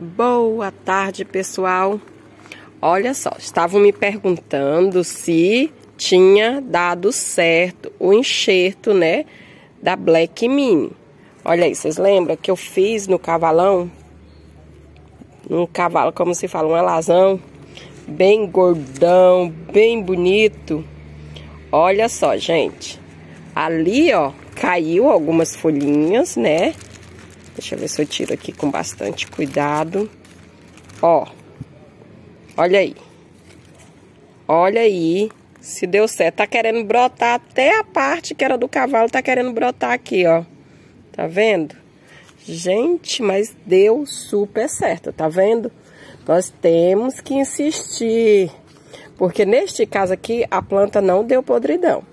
Boa tarde, pessoal. Olha só, estavam me perguntando se tinha dado certo o enxerto, né, da Black Mini. Olha aí, vocês lembram que eu fiz no cavalão? Um cavalo, como se fala, um alazão, bem gordão, bem bonito. Olha só, gente. Ali, ó, caiu algumas folhinhas, né? Deixa eu ver se eu tiro aqui com bastante cuidado. Ó. Olha aí. Olha aí. Se deu certo. Tá querendo brotar até a parte que era do cavalo. Tá querendo brotar aqui, ó. Tá vendo? Gente, mas deu super certo. Tá vendo? Nós temos que insistir. Porque neste caso aqui, a planta não deu podridão.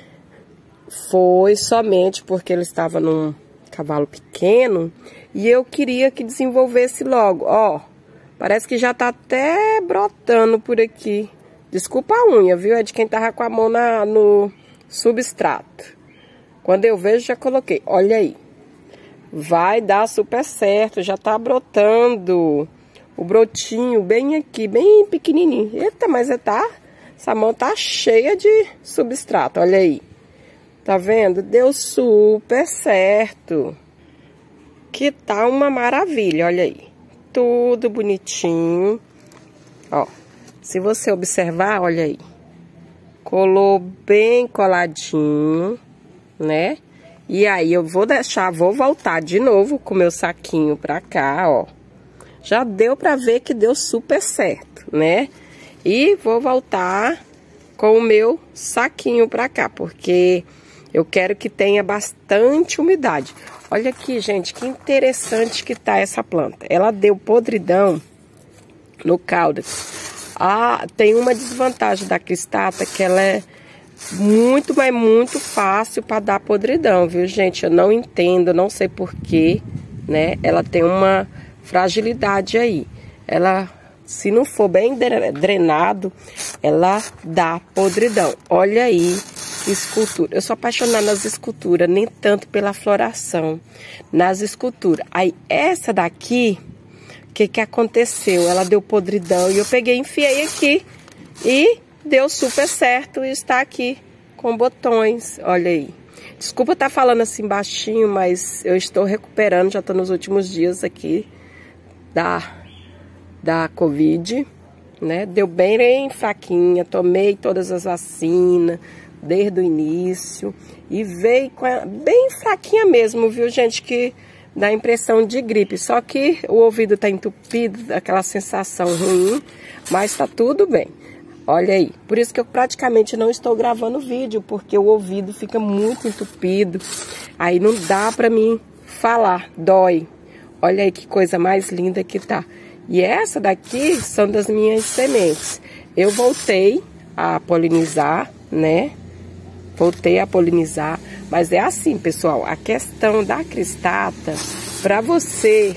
Foi somente porque ele estava num cavalo pequeno e eu queria que desenvolvesse logo. Ó, parece que já tá até brotando por aqui. Desculpa a unha, viu? É de quem tava com a mão no substrato. Quando eu vejo, já coloquei. Olha aí. Vai dar super certo. Já tá brotando o brotinho bem aqui, bem pequenininho. Eita, mas essa mão tá cheia de substrato. Olha aí. Tá vendo? Deu super certo. Que tá uma maravilha, olha aí. Tudo bonitinho. Ó, se você observar, olha aí. Colou bem coladinho, né? E aí eu vou voltar de novo com o meu saquinho pra cá, ó. Já deu pra ver que deu super certo, né? E vou voltar com o meu saquinho pra cá, porque eu quero que tenha bastante umidade. Olha aqui, gente, que interessante que tá essa planta. Ela deu podridão no caudex. Ah, tem uma desvantagem da cristata, que ela é muito, mas muito fácil para dar podridão, viu, gente? Eu não entendo, não sei porquê, né? Ela tem uma fragilidade aí. Ela, se não for bem drenado, ela dá podridão. Olha aí. Escultura. Eu sou apaixonada nas esculturas, nem tanto pela floração, nas esculturas. Aí essa daqui, o que aconteceu? Ela deu podridão e eu peguei, enfiei aqui e deu super certo e está aqui com botões. Olha aí. Desculpa estar falando assim baixinho, mas eu estou recuperando, já estou nos últimos dias aqui da Covid, né? Deu bem fraquinha, tomei todas as vacinas desde o início e veio bem fraquinha mesmo, viu, gente, que dá impressão de gripe, só que o ouvido tá entupido, aquela sensação ruim, mas tá tudo bem. Olha aí, por isso que eu praticamente não estou gravando vídeo, porque o ouvido fica muito entupido, aí não dá pra mim falar, dói. Olha aí que coisa mais linda que tá. E essa daqui são das minhas sementes. Eu voltei a polinizar, né? Voltei a polinizar, mas é assim, pessoal, a questão da cristata, para você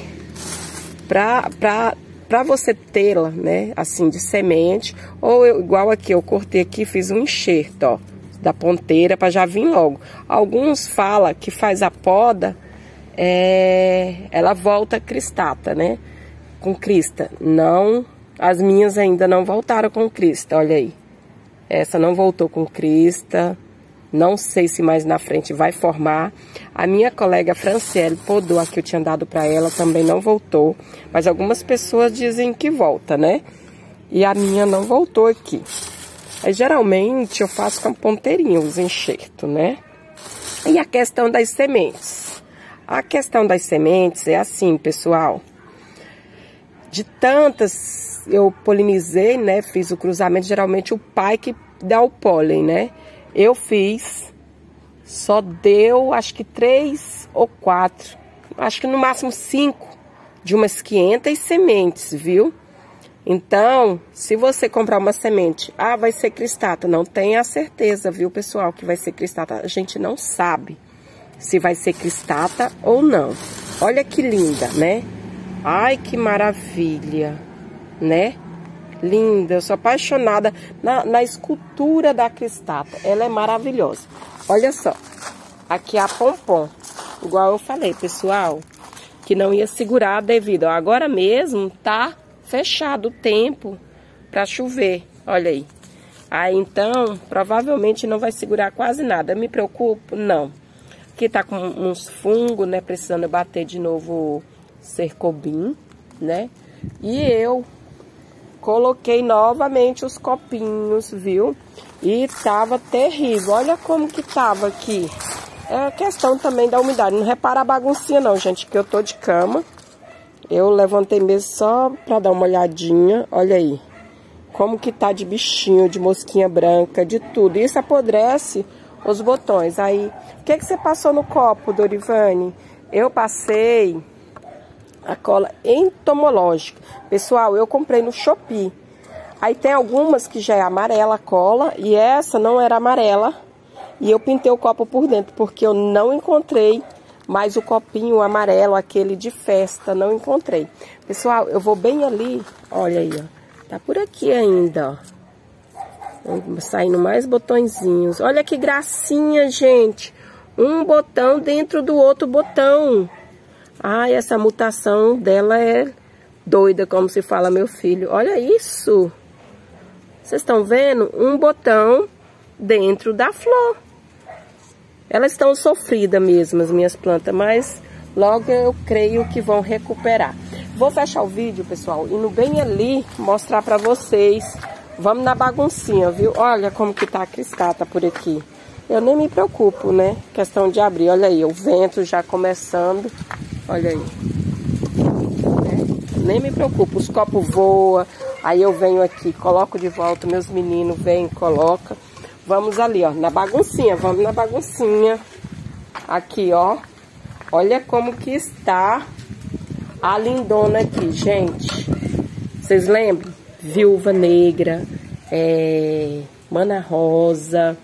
tê-la, né, assim, de semente, ou igual aqui, eu cortei aqui, fiz um enxerto, ó, da ponteira para já vir logo. Alguns falam que faz a poda, ela volta cristata, né, com crista. Não, as minhas ainda não voltaram com crista, olha aí. Essa não voltou com crista. Não sei se mais na frente vai formar. A minha colega Franciele podou a que eu tinha dado para ela, também não voltou. Mas algumas pessoas dizem que volta, né? E a minha não voltou aqui. Aí, geralmente eu faço com a ponteirinha os enxertos, né? E a questão das sementes. A questão das sementes é assim, pessoal. De tantas eu polinizei, né? Fiz o cruzamento, geralmente o pai que dá o pólen, né? Eu fiz, só deu acho que 3 ou 4, acho que no máximo 5, de umas 500 sementes, viu? Então, se você comprar uma semente, vai ser cristata, não tenha a certeza, viu, pessoal, que vai ser cristata. A gente não sabe se vai ser cristata ou não. Olha que linda, né? Ai, que maravilha, né? Linda, eu sou apaixonada na escultura da cristata. Ela é maravilhosa. Olha só, aqui é a pompom. Igual eu falei, pessoal. que não ia segurar devido, ó, agora mesmo tá fechado o tempo para chover, olha aí. Aí então, provavelmente não vai segurar quase nada. Me preocupo? Não. Aqui tá com uns fungos, né, precisando bater de novo cercobim, né? E eu coloquei novamente os copinhos, viu? E tava terrível. Olha como que tava aqui. É questão também da umidade. Não repara a baguncinha não, gente, que eu tô de cama. Eu levantei mesmo só pra dar uma olhadinha. Olha aí. Como que tá de bichinho, de mosquinha branca, de tudo. Isso apodrece os botões. Aí, o que você passou no copo, Dorivane? Eu passei a cola entomológica. Pessoal, eu comprei no Shopee. Aí tem algumas que já é amarela a cola e essa não era amarela. E eu pintei o copo por dentro porque eu não encontrei mais o copinho amarelo, aquele de festa, não encontrei. Pessoal, eu vou bem ali, olha aí, ó. Tá por aqui ainda, ó. Saindo mais botõezinhos. Olha que gracinha, gente. Um botão dentro do outro botão. Ai, essa mutação dela é doida, como se fala, meu filho. Olha isso. Vocês estão vendo? Um botão dentro da flor. Elas estão sofridas mesmo, as minhas plantas, mas logo eu creio que vão recuperar. Vou fechar o vídeo, pessoal, indo bem ali mostrar pra vocês. Vamos na baguncinha, viu? Olha como que tá a cristata por aqui. Eu nem me preocupo, né? Questão de abrir. Olha aí, o vento já começando. Olha aí. Nem me preocupo, os copos voam. Aí eu venho aqui, coloco de volta, meus meninos vêm, colocam. Vamos ali, ó, na baguncinha, vamos na baguncinha. Aqui, ó. Olha como que está a lindona aqui, gente. Vocês lembram? Viúva Negra, Mana Rosa,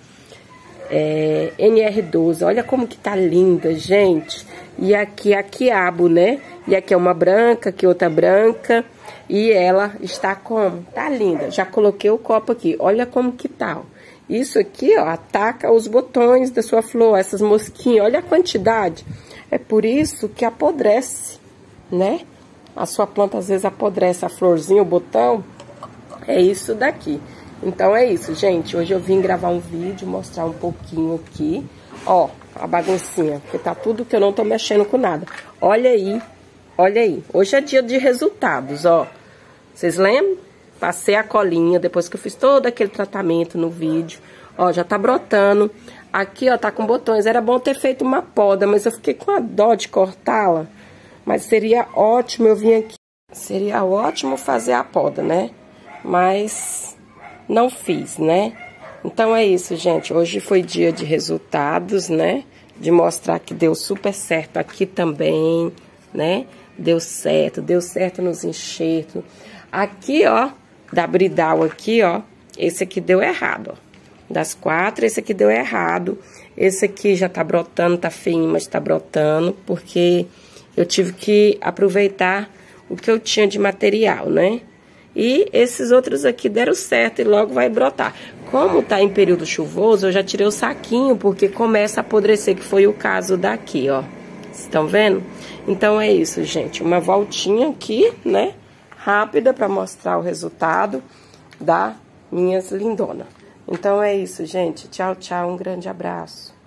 NR12. Olha como que tá linda, gente. E aqui a quiabo, né? E aqui é uma branca, aqui outra branca. E ela está como? Tá linda. Já coloquei o copo aqui. Olha como que tá, ó. Isso aqui, ó, ataca os botões da sua flor, essas mosquinhas. Olha a quantidade. É por isso que apodrece, né? A sua planta às vezes apodrece a florzinha, o botão. É isso daqui. Então é isso, gente. Hoje eu vim gravar um vídeo, mostrar um pouquinho aqui. Ó, a baguncinha, porque tá tudo que eu não tô mexendo com nada. Olha aí, olha aí. Hoje é dia de resultados, ó. Vocês lembram? Passei a colinha depois que eu fiz todo aquele tratamento no vídeo. Ó, já tá brotando. Aqui, ó, tá com botões. Era bom ter feito uma poda, mas eu fiquei com a dó de cortá-la. Mas seria ótimo eu vir aqui. Seria ótimo fazer a poda, né? Mas não fiz, né? Então é isso, gente. Hoje foi dia de resultados, né? De mostrar que deu super certo aqui também, né? Deu certo nos enxertos. Aqui, ó, da Bridal aqui, ó, esse aqui deu errado, ó. Das 4, esse aqui deu errado. Esse aqui já tá brotando, tá feinho, mas tá brotando, porque eu tive que aproveitar o que eu tinha de material, né? E esses outros aqui deram certo e logo vai brotar. Como tá em período chuvoso, eu já tirei o saquinho, porque começa a apodrecer, que foi o caso daqui, ó. Vocês estão vendo? Então é isso, gente. Uma voltinha aqui, né? Rápida para mostrar o resultado da minhas lindonas. Então é isso, gente. Tchau, tchau. Um grande abraço.